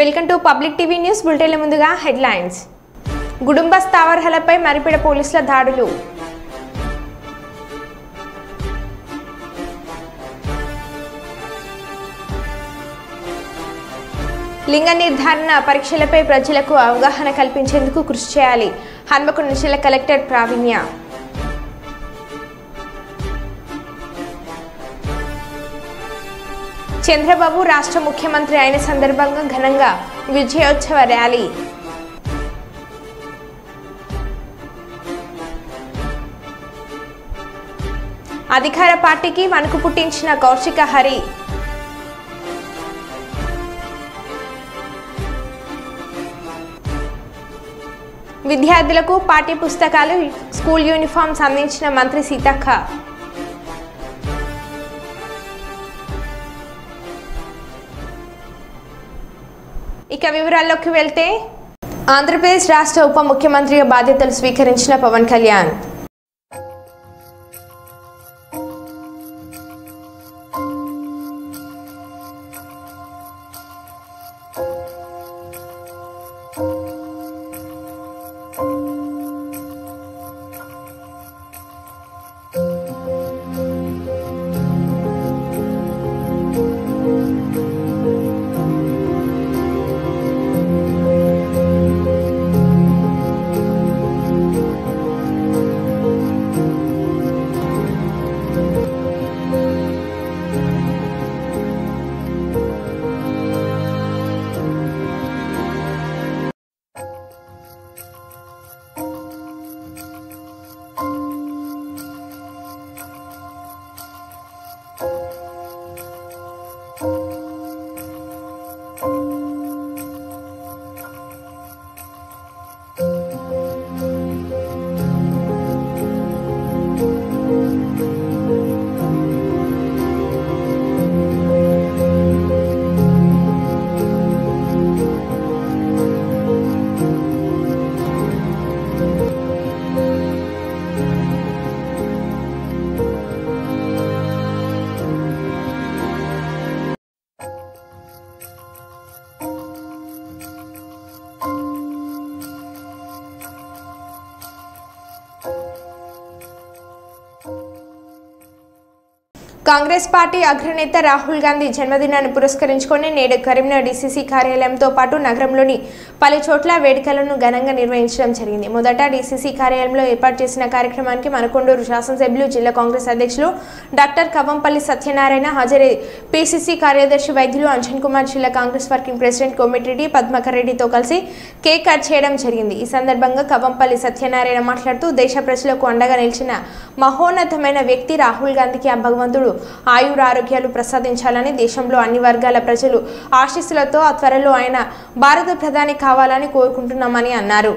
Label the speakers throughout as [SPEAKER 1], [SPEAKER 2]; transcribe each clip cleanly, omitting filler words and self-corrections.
[SPEAKER 1] Welcome to public TV news bulletin. ముందుగా headlines. గుడుంబ స్థావరాలపై మరిపెడ పోలీసుల దాడులు. లింగ నిర్ధారణ పరీక్షలపై ప్రజలకు అవగాహన కల్పించేందుకు కృషి చేయాలి. హన్మకొండ జిల్లా కలెక్టర్ ప్రావీణ్య. చంద్రబాబు రాష్ట్ర ముఖ్యమంత్రి అయిన సందర్భంగా ఘనంగా విజయోత్సవ ర్యాలీ. అధికార పార్టీకి వణుకు పుట్టించిన కౌశిక హరి. విద్యార్థులకు పాఠ్య పుస్తకాలు, స్కూల్ యూనిఫామ్స్ అందించిన మంత్రి సీతక్క. ఇక వివరాల్లోకి వెళ్తే, ఆంధ్రప్రదేశ్ రాష్ట్ర ఉప ముఖ్యమంత్రిగా బాధ్యతలు స్వీకరించిన పవన్ కళ్యాణ్ కాంగ్రెస్ పార్టీ అగ్రనేత రాహుల్ గాంధీ జన్మదినాన్ని పురస్కరించుకొని నేడు కరీంనగర్ డీసీసీ కార్యాలయంతో పాటు నగరంలోని పలు చోట్ల వేడుకలను ఘనంగా నిర్వహించడం జరిగింది. మొదట డీసీసీ కార్యాలయంలో ఏర్పాటు చేసిన కార్యక్రమానికి మనకొండూరు శాసనసభ్యులు, జిల్లా కాంగ్రెస్ అధ్యక్షులు డాక్టర్ కవ్వంపల్లి సత్యనారాయణ హాజరై పీసీసీ కార్యదర్శి వైద్యులు అంజన్ కుమార్, జిల్లా Congress working president Komatireddy Padmakar రెడ్డితో కలిసి కేక్ కట్ చేయడం జరిగింది. ఈ సందర్భంగా కవ్వంపల్లి సత్యనారాయణ మాట్లాడుతూ, దేశ ప్రజలకు అండగా నిలిచిన మహోన్నతమైన వ్యక్తి రాహుల్ గాంధీకి ఆ భగవంతుడు ఆయురారోగ్యాలు ప్రసాదించాలని, దేశంలో అన్ని వర్గాల ప్రజలు ఆశీస్సులతో త్వరలో ఆయన భారత ప్రధాని కావాలని కోరుకుంటున్నామని అన్నారు.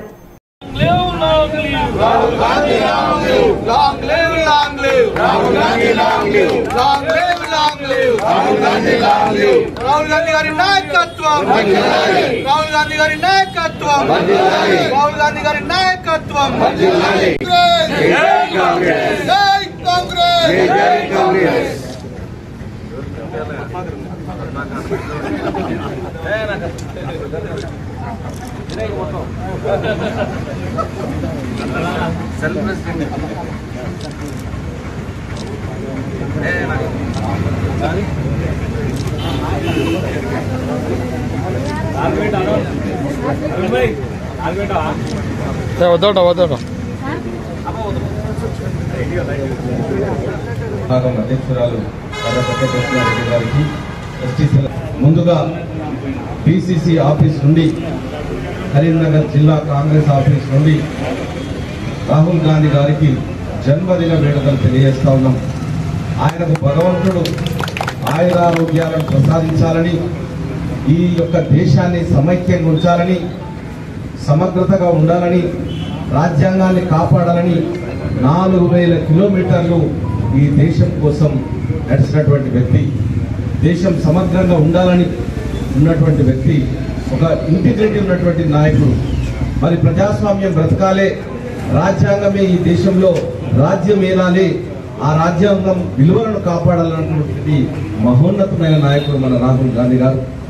[SPEAKER 2] అధ్యక్షురాలు గారికి, ముందుగా పిసిసి ఆఫీస్ నుండి, కరీంనగర్ జిల్లా కాంగ్రెస్ ఆఫీస్ నుండి రాహుల్ గాంధీ గారికి జన్మదిన వేడుకలు తెలియజేస్తా ఉన్నాం. ఆయనకు భగవంతుడు ఆయురారోగ్యాలను ప్రసాదించాలని, ఈ యొక్క దేశాన్ని సమైక్యంగా ఉంచాలని, సమగ్రతగా ఉండాలని, రాజ్యాంగాన్ని కాపాడాలని 4000 కిలోమీటర్లు ఈ దేశం కోసం నడిచినటువంటి వ్యక్తి, దేశం సమగ్రంగా ఉండాలని ఉన్నటువంటి వ్యక్తి, ఒక ఇంటిగ్రిటీ ఉన్నటువంటి నాయకుడు. మరి ప్రజాస్వామ్యం బ్రతకాలే, రాజ్యాంగమే ఈ దేశంలో రాజ్యం ఏలాలి, ఆ రాజ్యాంగం విలువలను కాపాడాలన్నటువంటి మహోన్నతమైన నాయకుడు మన రాహుల్ గాంధీ గారు.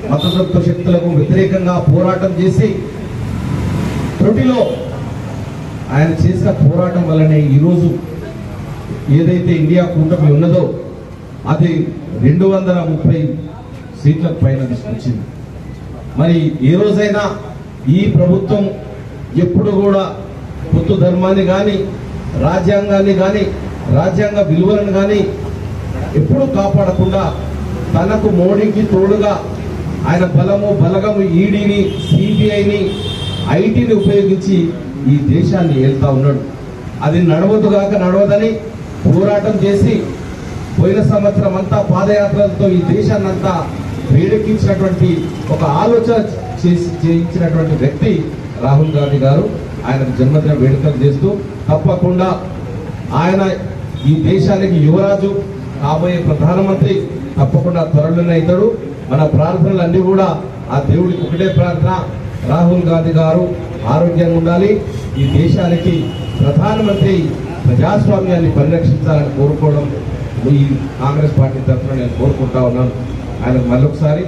[SPEAKER 2] మతతత్వ శక్తులకు వ్యతిరేకంగా పోరాటం చేసి త్రుటిలో ఆయన చేసిన పోరాటం వల్లనే ఈరోజు ఏదైతే ఇండియా కూటమి ఉన్నదో అది 230 సీట్లకు పైన తీసుకొచ్చింది. మరి ఏ రోజైనా ఈ ప్రభుత్వం ఎప్పుడు కూడా పొత్తు ధర్మాన్ని కానీ రాజ్యాంగాన్ని కానీ రాజ్యాంగ విలువలను కానీ ఎప్పుడూ కాపాడకుండా తనకు మోడీకి తోడుగా ఆయన బలగము ఈడీని, సిబిఐని, ఐటీని ఉపయోగించి ఈ దేశాన్ని ఏళ్తా ఉన్నాడు. అది నడవదని పోరాటం చేసి పోయిన సంవత్సరం అంతా పాదయాత్రలతో ఈ దేశాన్ని అంతా వేడెక్కించినటువంటి ఒక ఆలోచన చేయించినటువంటి వ్యక్తి రాహుల్ గాంధీ గారు. ఆయనకు జన్మదిన వేడుకలు చేస్తూ తప్పకుండా ఆయన ఈ దేశానికి యువరాజు, కాబోయే ప్రధానమంత్రి తప్పకుండా త్వరలోనే అవుతాడు. మన ప్రార్థనలన్నీ కూడా ఆ దేవుడికి ఒకటే ప్రార్థన, రాహుల్ గాంధీ గారు ఆరోగ్యంగా ఉండాలి, ఈ దేశానికి ప్రధానమంత్రి ప్రజాస్వామ్యాన్ని పరిరక్షించాలని కోరుకోవడం ఈ కాంగ్రెస్ పార్టీ తరఫున నేను కోరుకుంటా ఉన్నాను. ఆయనకు మరొకసారి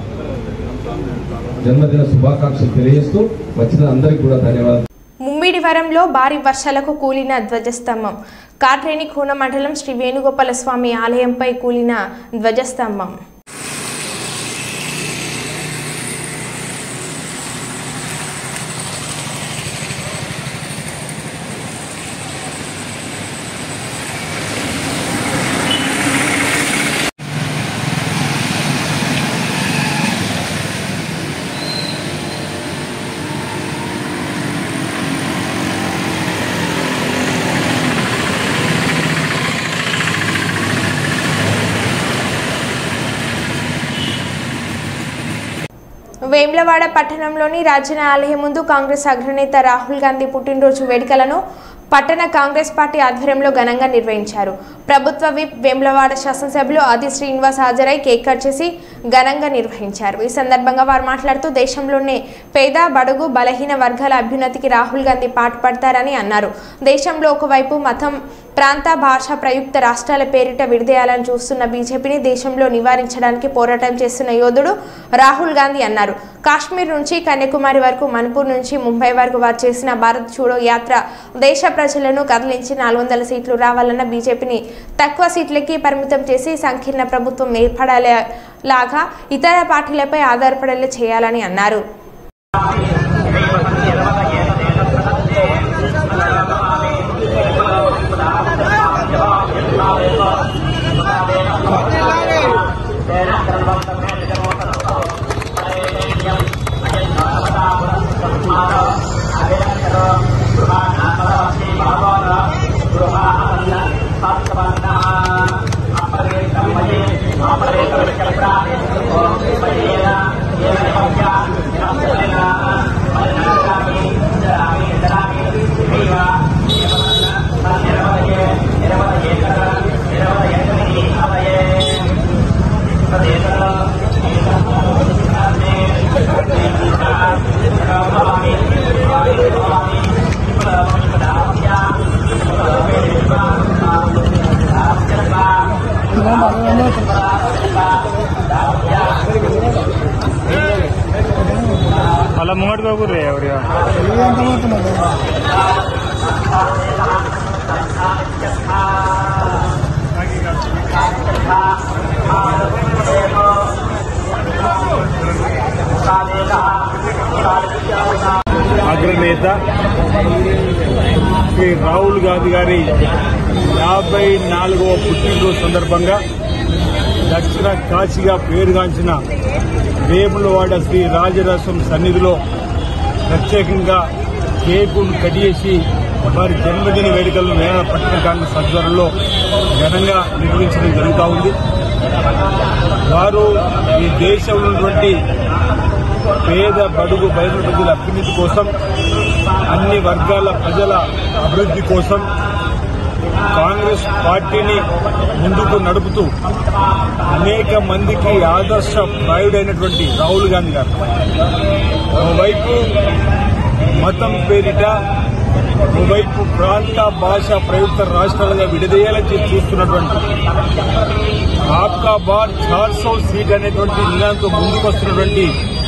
[SPEAKER 2] జన్మదిన శుభాకాంక్షలు తెలియజేస్తూ వచ్చిన అందరికీ కూడా ధన్యవాదాలు.
[SPEAKER 1] ముమ్మిడివరంలో భారీ వర్షాలకు కూలిన ధ్వజస్తంభం. కాట్రేని కోన మండలం శ్రీ వేణుగోపాల స్వామి ఆలయంపై కూలిన ధ్వజస్తంభం. వేములవాడ పట్టణంలోని రాజన్న ఆలయం ముందు కాంగ్రెస్ అగ్రనేత రాహుల్ గాంధీ పుట్టినరోజు వేడుకలను పట్టణ కాంగ్రెస్ పార్టీ ఆధ్వర్యంలో ఘనంగా నిర్వహించారు. ప్రభుత్వ విప్ వేములవాడ శాసనసభ్యులు ఆది శ్రీనివాస్ హాజరై కేక్ కట్ చేసి ఘనంగా నిర్వహించారు. ఈ సందర్భంగా వారు మాట్లాడుతూ దేశంలోనే పేద, బడుగు, బలహీన వర్గాల అభ్యున్నతికి రాహుల్ గాంధీ పాటుపడతారని అన్నారు. దేశంలో ఒకవైపు మతం, ప్రాంత, భాష ప్రయుక్త రాష్ట్రాల పేరిట విడదీయాలని చూస్తున్న బీజేపీని దేశంలో నివారించడానికి పోరాటం చేస్తున్న యోధుడు రాహుల్ గాంధీ అన్నారు. కాశ్మీర్ నుంచి కన్యాకుమారి వరకు, మణిపూర్ నుంచి ముంబై వరకు వారు చేసిన భారత్ చూడో యాత్ర దేశ ప్రజలను కదిలించి 400 సీట్లు రావాలన్న బీజేపీని తక్కువ సీట్లకి పరిమితం చేసి సంకీర్ణ ప్రభుత్వం ఏర్పడేలాగా ఇతర పార్టీలపై ఆధారపడేలా చేయాలని అన్నారు.
[SPEAKER 3] అలా ముంగడుకోకూడదు ఎవరిగా అగ్రనేత శ్రీ రాహుల్ గాంధీ గారి 54వ పుట్టినరోజు సందర్భంగా దక్షిణ కాశీగా పేరుగాంచిన వేములవాడ శ్రీ రాజరాజస్వామి సన్నిధిలో ప్రత్యేకంగా కేకును కట్ చేసి వారి జన్మదిన వేడుకలను వేల పట్టణ కాంగ్రెస్ ఆధ్వర్యంలో ఘనంగా నిర్వహించడం జరుగుతూ ఉంది. వారు ఈ దేశంలో ఉన్నటువంటి పేద, బడుగు, బయలు ప్రజల అభ్యున్నతి కోసం, అన్ని వర్గాల ప్రజల అభివృద్ధి కోసం కాంగ్రెస్ పార్టీని ముందుకు నడుపుతూ అనేక మందికి ఆదర్శ ప్రాయుడైనటువంటి రాహుల్ గాంధీ గారు ఓవైపు మతం పేరిట, ఓవైపు ప్రాంత, భాష ప్రయుక్త రాష్ట్రాలుగా విడదీయాలని చూస్తున్నటువంటి ఆప్కా బార్ 400 సీట్ అనేటువంటి నినాదంతో ముందుకు వస్తున్నటువంటి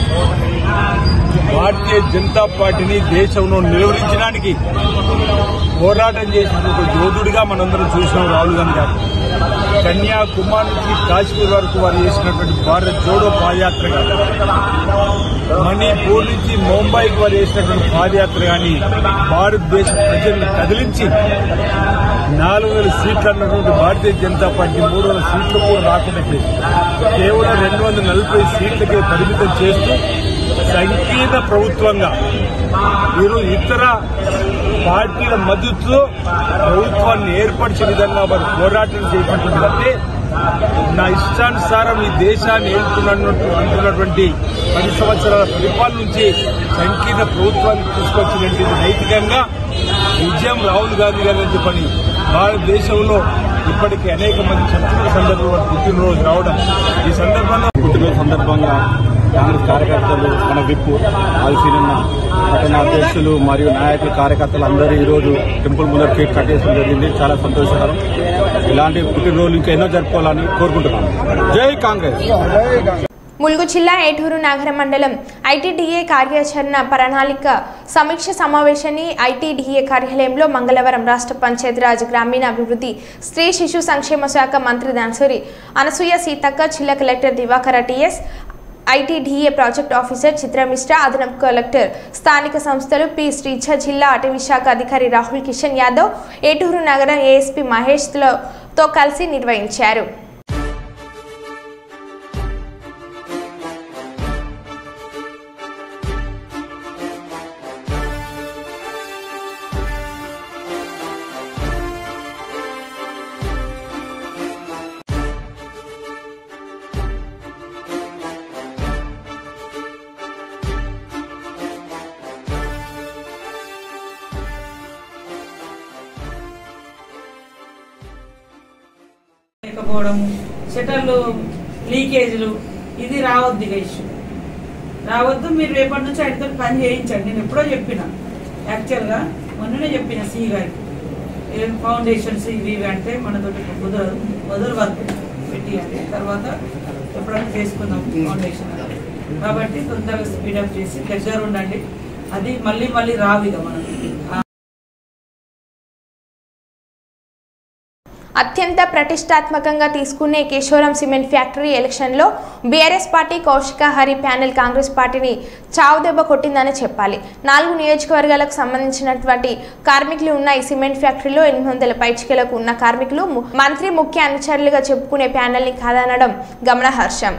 [SPEAKER 3] భారతీయ జనతా పార్టీని దేశంలో నిలువరించడానికి పోరాటం చేసిన ఒక యోధుడిగా మనందరం చూసినాం రాహుల్ గాంధీ గారు. కన్యాకుమారి నుంచి కాశ్మీర్ వరకు వారు చేసినటువంటి భారత్ జోడో పాదయాత్ర కానీ, మణిపూర్ నుంచి ముంబైకి వారు చేసినటువంటి పాదయాత్ర కానీ భారతదేశ ప్రజల్ని కదిలించి 4,000 సీట్లు అన్నటువంటి భారతీయ జనతా పార్టీ 3,000 సీట్లు కూడా రాకుండా చేసి కేవలం 240 సీట్లకే పరిమితం చేస్తూ సంకీర్ణ ప్రభుత్వంగా ఈరోజు ఇతర పార్టీల మద్దతుతో ప్రభుత్వాన్ని ఏర్పరిచే విధంగా వారు పోరాటం చేపట్టినట్టే నా ఇష్టానుసారం ఈ దేశాన్ని అంటున్నటువంటి 10 సంవత్సరాల పరిపాలన నుంచి సంకీర్ణ ప్రభుత్వాన్ని తీసుకొచ్చినటువంటి నైతికంగా విజయం రాహుల్ గాంధీ గారి చెప్పని భారతదేశంలో ఇప్పటికీ అనేక మంది చర్చల సందర్భంలో పుట్టినరోజు రావడం ఈ సందర్భంగా కాంగ్రెస్ కార్యకర్తలు మన విప్పు ఆల్సీనన్న పట్టణ అధ్యక్షులు మరియు నాయకులు కార్యకర్తలు అందరూ ఈరోజు టెంపుల్ ముందర కేక్ కట్ చేయడం జరిగింది. చాలా సంతోషకరం. ఇలాంటి పుట్టినరోజులు ఇంకా ఎన్నో జరుపుకోవాలని కోరుకుంటున్నాను. జై కాంగ్రెస్.
[SPEAKER 1] ములుగు జిల్లా ఏటూరు నగర మండలం ఐటీడీఏ కార్యాచరణ ప్రణాళిక సమీక్ష సమావేశాన్ని ఐటీడీఏ కార్యాలయంలో మంగళవారం రాష్ట్ర పంచాయతీరాజ్ గ్రామీణాభివృద్ధి స్త్రీ శిశు సంక్షేమ శాఖ మంత్రి దాన్సూరి అనసూయ సీతక్క, జిల్లా collector Divakara TS, ITDA project officer చిత్రమిశ్రా, అదనపు కలెక్టర్, స్థానిక సంస్థలు పి శ్రీజ, జిల్లా అటవీ శాఖ అధికారి రాహుల్ కిషన్ యాదవ్, ఏటూరు నగర ఏఎస్పీ మహేష్తో కలిసి నిర్వహించారు.
[SPEAKER 4] షటర్లు లీకేజ్లు ఇది రావద్దు, ఇక ఇష్యూ రావద్దు. మీరు రేపటి నుంచి ఆయనతో పని చేయించండి. నేను ఎప్పుడో చెప్పిన, యాక్చువల్గా మొన్ననే చెప్పిన సి గారికి, ఫౌండేషన్స్ ఇవి అంటే మనతోటి మొదలు వర్క్ పెట్టియాలి, తర్వాత ఎప్పుడైనా చేసుకుందాం ఫౌండేషన్. కాబట్టి తొందరగా స్పీడప్ చేసి దగ్గర ఉండండి. అది మళ్ళీ రావు ఇక మనకి.
[SPEAKER 1] అత్యంత ప్రతిష్టాత్మకంగా తీసుకునే కేశవరం సిమెంట్ ఫ్యాక్టరీ ఎలక్షన్లో BRS party Kaushika Hari panel Congress పార్టీని చావుదెబ్బ కొట్టిందని చెప్పాలి. 4 నియోజకవర్గాలకు సంబంధించినటువంటి కార్మికులు ఉన్న ఈ సిమెంట్ ఫ్యాక్టరీలో 800 పైచికలకు ఉన్న కార్మికులు మంత్రి ముఖ్య అనుచరులుగా చెప్పుకునే ప్యానెల్ని కాదనడం గమనార్హం.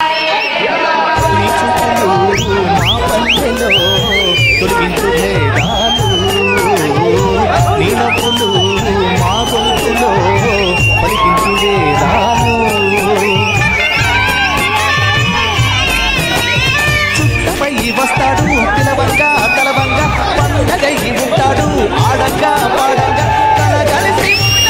[SPEAKER 5] చుట్టపై వస్తాడు పిలవంగా తలవంగా పండగై ఉంటాడు ఆడంగా పాడంగా తన కలిసి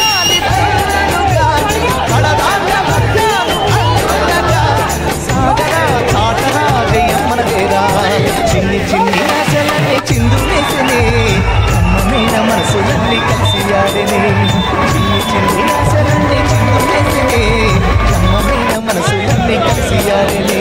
[SPEAKER 5] సాగరా జయమ్మన దేరా చిన్ని చిన్ని ఆశలన్నీ చిందులేసనే అమ్మమైన మనసులన్నీ కలిసి ఆడనే చిన్ని చిన్ని ఆశలన్నీ చిందులేసనే అమ్మమైన మనసులన్నీ కలిసి ఆడనే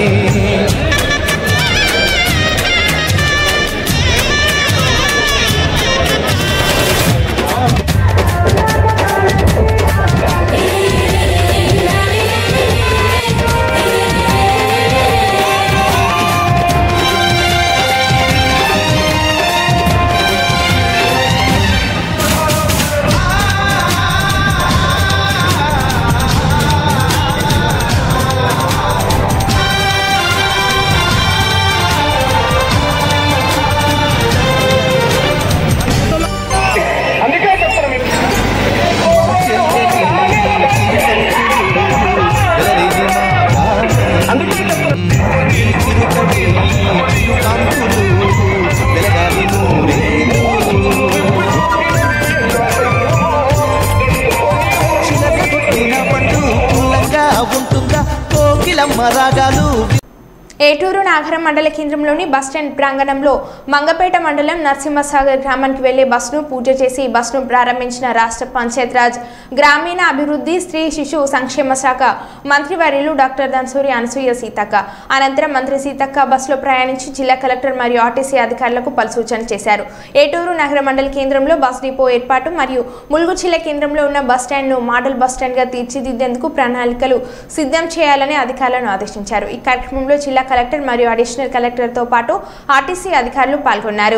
[SPEAKER 1] ఏటూరు నాగరం మండల కేంద్రంలోని బస్టాండ్ ప్రాంగణంలో మంగపేట మండలం నరసింహసాగర్ గ్రామానికి వెళ్లే బస్సును పూజ చేసి బస్సును ప్రారంభించిన రాష్ట్ర పంచాయతీరాజ్ గ్రామీణ అభివృద్ధి స్త్రీ శిశు సంక్షేమ శాఖ మంత్రివర్యులు డాక్టర్ ధనసూరి అనసూయ సీతక్క. అనంతరం మంత్రి సీతక్క బస్సులో ప్రయాణించి జిల్లా కలెక్టర్ మరియు ఆర్టీసీ అధికారులకు పలు సూచనలు చేశారు. ఏటూరు నగర మండల కేంద్రంలో బస్ డిపో ఏర్పాటు మరియు ములుగు జిల్లా కేంద్రంలో ఉన్న బస్టాండ్ను మోడల్ బస్టాండ్గా తీర్చిదిద్దేందుకు ప్రణాళికలు సిద్ధం చేయాలని అధికారులను ఆదేశించారు. ఈ కార్యక్రమంలో జిల్లా కలెక్టర్ మరియు అడిషనల్ కలెక్టర్తో పాటు ఆర్టీసీ అధికారులు పాల్గొన్నారు.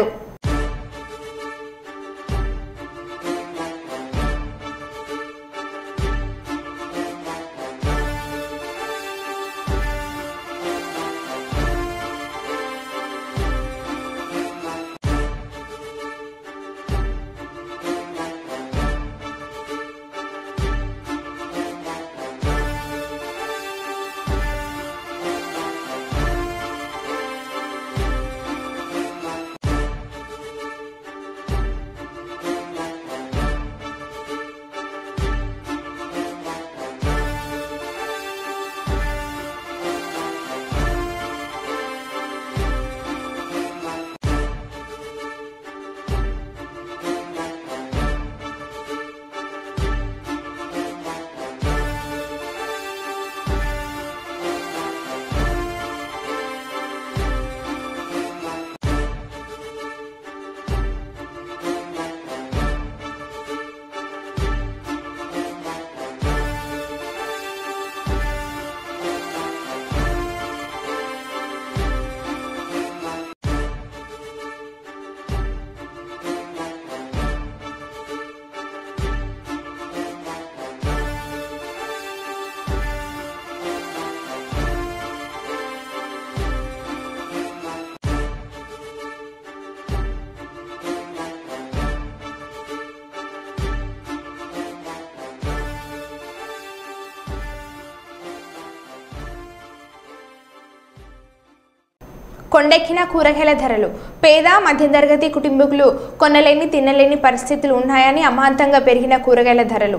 [SPEAKER 1] కొండెక్కిన కూరగాయల ధరలు. పేద మధ్యతరగతి కుటుంబీకులు కొనలేని తినలేని పరిస్థితులు ఉన్నాయని అమాంతంగా పెరిగిన కూరగాయల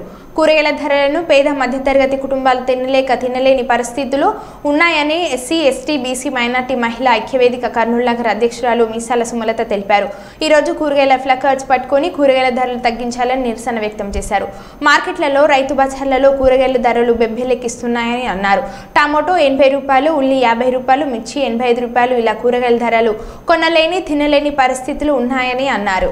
[SPEAKER 1] ధరలను పేద మధ్యతరగతి కుటుంబాలు తినలేని పరిస్థితులు ఉన్నాయని ఎస్సీ ఎస్టీ బీసీ మైనార్టీ మహిళా ఐక్యవేదిక కర్నూలు నగర అధ్యక్షురాలు మీసాల సుమలత తెలిపారు. ఈరోజు కూరగాయల ఫ్లకర్స్ పట్టుకొని కూరగాయల ధరలు తగ్గించాలని నిరసన వ్యక్తం చేశారు. మార్కెట్లలో రైతు బజార్లలో కూరగాయల ధరలు బెబ్బెలెక్కిస్తున్నాయని అన్నారు. టమాటో 80 రూపాయలు, ఉల్లి 50 రూపాయలు, మిర్చి 85 రూపాయలు ఇలా కూరగాయల ధరలు కొనలేని తినలేని పరిస్థితులు ఉన్నాయని అన్నారు.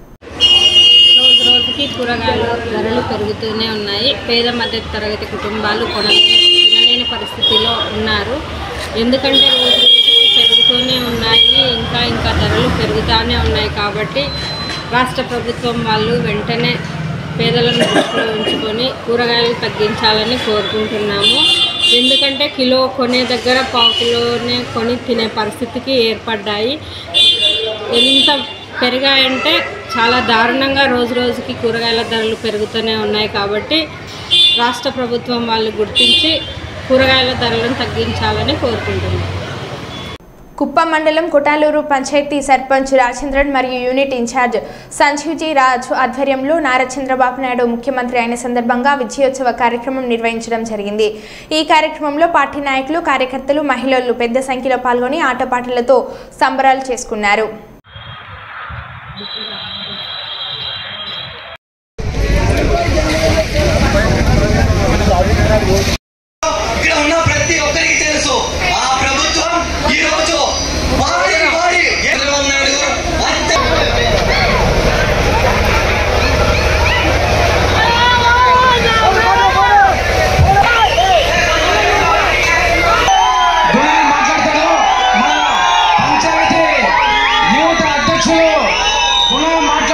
[SPEAKER 6] రోజుకి కూరగాయల ధరలు పెరుగుతూనే ఉన్నాయి. పేద మధ్య తరగతి కుటుంబాలు తినలేని పరిస్థితిలో ఉన్నారు. ఎందుకంటే రోజు పెరుగుతూనే ఉన్నాయి, ఇంకా ధరలు పెరుగుతూనే ఉన్నాయి. కాబట్టి రాష్ట్ర ప్రభుత్వం వాళ్ళు వెంటనే పేదలను దృష్టిలో ఉంచుకొని కూరగాయలు తగ్గించాలని కోరుకుంటున్నాము. ఎందుకంటే కిలో కొనే దగ్గర పావు కిలోనే కొని తినే పరిస్థితికి ఏర్పడ్డాయి. ఎంత పెరిగాయంటే చాలా దారుణంగా రోజుకి కూరగాయల ధరలు పెరుగుతూనే ఉన్నాయి. కాబట్టి రాష్ట్ర ప్రభుత్వం వాళ్ళు గుర్తించి కూరగాయల ధరలను తగ్గించాలని కోరుకుంటున్నాం.
[SPEAKER 1] కుప్పం మండలం కొటాలూరు పంచాయతీ సర్పంచ్ రాజేంద్రన్ మరియు యూనిట్ ఇన్ఛార్జ్ సంజీవ్జీ రాజ్ ఆధ్వర్యంలో నారా చంద్రబాబు నాయుడు ముఖ్యమంత్రి అయిన సందర్భంగా విజయోత్సవ కార్యక్రమం నిర్వహించడం జరిగింది. ఈ కార్యక్రమంలో పార్టీ నాయకులు, కార్యకర్తలు, మహిళలు పెద్ద సంఖ్యలో పాల్గొని ఆటపాటలతో సంబరాలు చేసుకున్నారు.
[SPEAKER 7] మాట్లాడతారు మన పంచాయతీ యువత అధ్యక్షులు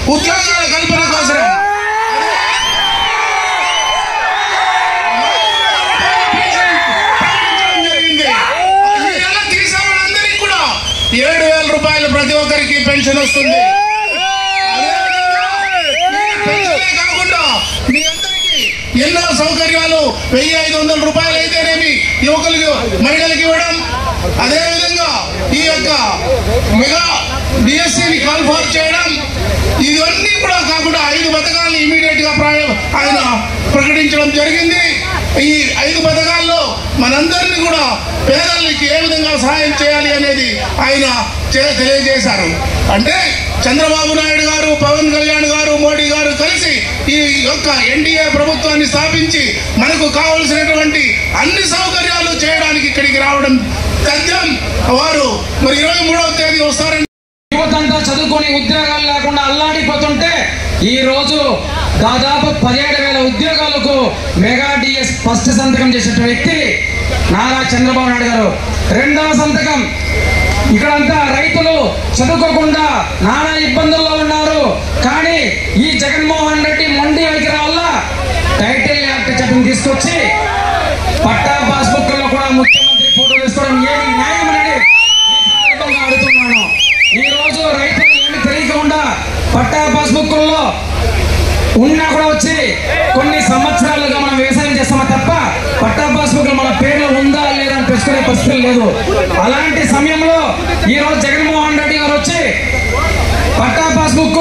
[SPEAKER 7] ఉద్యోగాల కల్పన కోసం జరిగింది. ఈ నెల తీసిన వాళ్ళందరికీ కూడా 7,000 రూపాయలు ప్రతి ఒక్కరికి పెన్షన్ వస్తుంది. కాకుండా మీ అందరికీ ఎన్నో సౌకర్యాలు 1,500 రూపాయలు అయితేనేమి యువకులకు మహిళలకు ఇవ్వడం, అదేవిధంగా ఈ యొక్క మెగా డిఎస్సిని కాల్ఫార్ చేయడం, ఇవన్నీ కూడా కాకుండా 5 పథకాలను ఇమీడియట్ గా ఆయన ప్రకటించడం జరిగింది. ఈ 5 పథకాల్లో మనందరినీ కూడా పేదలకి ఏ విధంగా సహాయం చేయాలి అనేది ఆయన తెలియజేశారు. అంటే చంద్రబాబు నాయుడు గారు, పవన్ కళ్యాణ్ గారు, మోడీ గారు కలిసి ఈ యొక్క ఎన్డీఏ ప్రభుత్వాన్ని స్థాపించి మనకు కావలసినటువంటి అన్ని సౌకర్యాలు చేయడానికి ఇక్కడికి రావడం తథ్యం. వారు మరి 23వ తేదీ వస్తారని
[SPEAKER 8] యువతంతా చదువుకొని ఉద్యోగాలు లేకుండా అల్లాడిపోతుంటే ఈ రోజు దాదాపు 17,000 ఉద్యోగాలకు మెగా డిఎస్ ఫస్ట్ సంతకం చేసిన వ్యక్తి నారా చంద్రబాబు నాయుడు గారు. రెండవ సంతకం ఇక్కడంతా రైతులు చదువుకోకుండా నానా ఇబ్బందుల్లో ఉన్నారు. కానీ ఈ జగన్మోహన్ రెడ్డి మొండి వైఖరి వల్ల టైటిల్ యాక్ట్ చట్టం తీసుకొచ్చి పట్టా పాస్బుక్ లో కూడా ముఖ్యమంత్రి ఫోటో వేసుకోవడం ఏమి న్యాయం అనేది ఈ సందర్భంగా అడుగుతున్నాను. ఈ రోజు రైతులు ఏమి తెలియకుండా పట్టా పాస్బుక్ లో ఉన్నా కూడా వచ్చి కొన్ని సంవత్సరాలుగా మనం వ్యవసాయం చేస్తామా తప్ప పట్టా పాస్బుక్ మన పేర్లు ఉందా లేదా అని తెలుసుకునే పరిస్థితి లేదు. అలాంటి సమయంలో ఈ రోజు జగన్మోహన్ రెడ్డి గారు వచ్చి పట్టా పాస్బుక్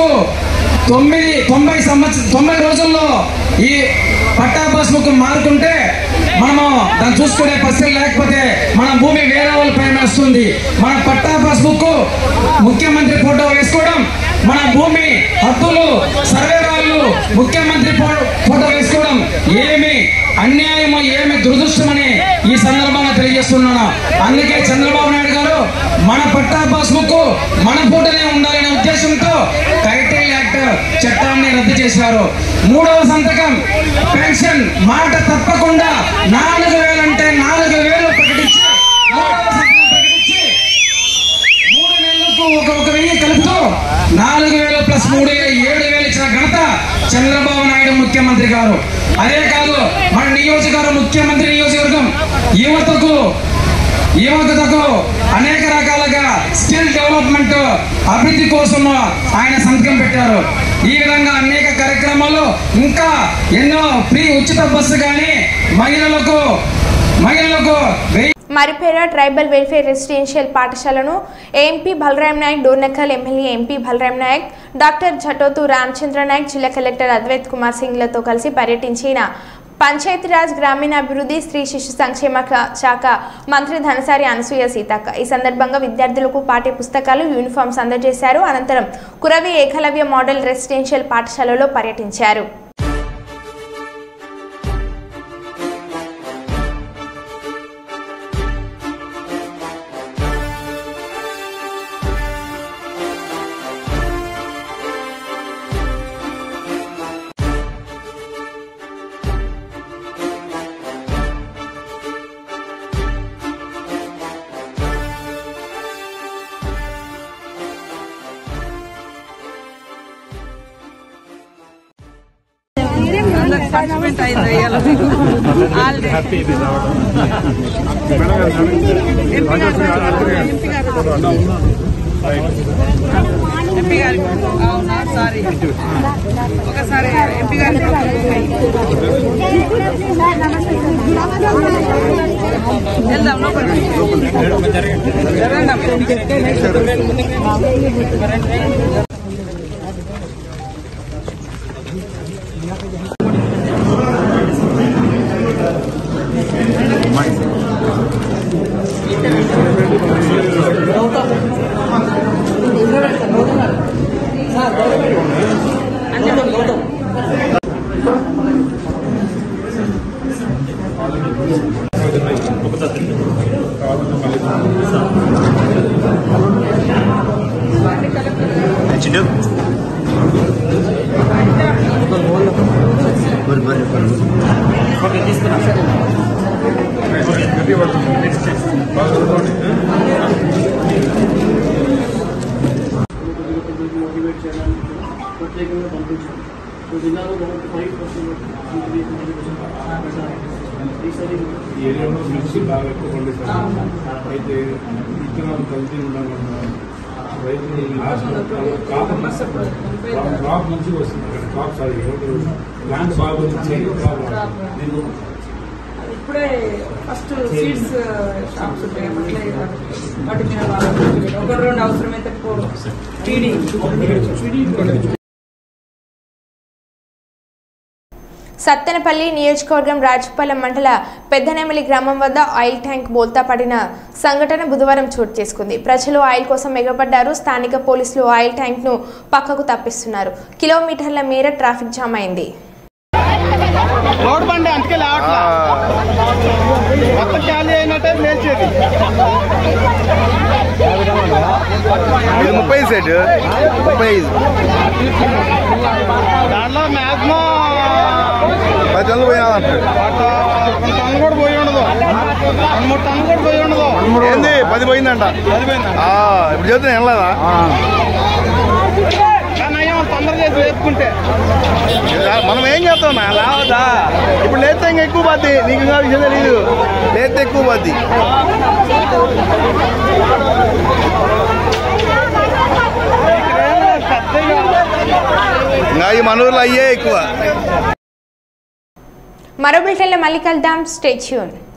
[SPEAKER 8] 90 రోజుల్లో ఈ పట్టా పాస్బుక్ మారుకుంటే మనము దాన్ని చూసుకునే పరిస్థితి లేకపోతే మన భూమి వేరే వాళ్ళ పైన వస్తుంది. మన పట్టా పాస్బుక్ ముఖ్యమంత్రి ఫోటో వేసుకోవడం, మన భూమి హక్కులు సర్వేరాళ్ళు ముఖ్యమంత్రి ఫోటో వేసుకోవడం ఏమి అన్యాయమో ఏమి దురదృష్టమని ఈ సందర్భంగా తెలియజేస్తున్నాను. అందుకే చంద్రబాబు నాయుడు గారు మన పట్టా పాస్బుక్ మన ఫోటోనే ఉండాలనే ఉద్దేశంతో టైటిల్ యాక్ట్ చట్టాన్ని రద్దు చేశారు. 3వ సంతకం పెన్షన్ మాట తప్పకుండా 4,000 అంటే 4,000 ప్రకటించి 3 నెలలకు ఒక 1,000 కలుపుతూ 4,000 ప్లస్ 3,000 7,000 ఇచ్చిన ఘనత చంద్రబాబు నాయుడు ముఖ్యమంత్రి గారు. అదే కాదు మన నియోజకవర్గం ముఖ్యమంత్రి నియోజకవర్గం యువతకు అనేక రకాలుగా స్కిల్ డెవలప్మెంట్ అభివృద్ధి కోసం ఆయన సంతకం పెట్టారు. ఈ విధంగా అనేక కార్యక్రమాలు ఇంకా ఎన్నో ఫ్రీ ఉచిత బస్సు కానీ మహిళలకు
[SPEAKER 1] మరిపేర ట్రైబల్ వెల్ఫేర్ రెసిడెన్షియల్ పాఠశాలను MP Balram Naik, Dornakal MLA MP Balram Naik, doctor Jatothu Ramachandra Naik, జిల్లా కలెక్టర్ అద్వైత్ కుమార్ సింగ్లతో కలిసి పర్యటించిన పంచాయతీరాజ్ గ్రామీణాభివృద్ధి స్త్రీ శిశు సంక్షేమ శాఖ మంత్రి ధనసారి అనసూయ సీతక్క. ఈ సందర్భంగా విద్యార్థులకు పాఠ్య పుస్తకాలు, యూనిఫామ్స్ అందజేశారు. అనంతరం కురవి ఏకలవ్య మోడల్ రెసిడెన్షియల్ పాఠశాలలో పర్యటించారు.
[SPEAKER 4] ఎంపీ గారి అవునా సారీ ఒకసారి ఎంపీ గారి వెళ్దాం
[SPEAKER 3] ఈ ఏరియాలో మిర్చి బాగా ఎక్కువ పండిస్తారు. అయితే విత్తనాలు కల్తీ ఉండడం రైతులు క్రాప్ మంచిగా వస్తుంది. క్రాప్ సారీ ప్లాంట్ బాగా
[SPEAKER 4] ఇప్పుడే ఫస్ట్ సీడ్స్ షాప్స్ ఉంటాయి వాటి మీద ఒక 2 అవసరమైతే
[SPEAKER 1] సత్తెనపల్లి నియోజకవర్గం రాజుపాలెం మండల పెద్దనెమలి గ్రామం వద్ద ఆయిల్ ట్యాంక్ బోల్తా పడిన సంఘటన బుధవారం చోటు చేసుకుంది. ప్రజలు ఆయిల్ కోసం ఎగబడ్డారు. స్థానిక పోలీసులు ఆయిల్ ట్యాంక్ ను పక్కకు తప్పిస్తున్నారు. కిలోమీటర్ల మేర ట్రాఫిక్ జామ్ అయింది.
[SPEAKER 9] రోడ్ బండి అందుకే మొత్తం ఖాళీ అయినట్టే లేచేది.
[SPEAKER 10] 30 సెట్ 35
[SPEAKER 9] దాంట్లో మ్యాక్సిమం
[SPEAKER 10] 10 టన్నులు పోయినాదంట.
[SPEAKER 9] 2 టన్నులు కూడా పోయి ఉండదు. 2-3 టన్నులు కూడా పోయి ఉండదు.
[SPEAKER 10] ఏంది 10 పోయిందంట. ఇప్పుడు చెప్తే వెళ్ళదా
[SPEAKER 9] తొందర చేసి వేసుకుంటే
[SPEAKER 10] మనం ఏం చేస్తాం లావద్దా. ఇప్పుడు లేస్తే ఇంకా ఎక్కువ పోద్ది. నీకు ఇంకా విషయం తెలీదు. లేస్తే ఎక్కువ పోద్ది. ఇంకా ఈ మనూర్లో అయ్యే ఎక్కువ.
[SPEAKER 1] మరో బిల్టన్లో మళ్ళీ కలుద్దాం. Stay tune.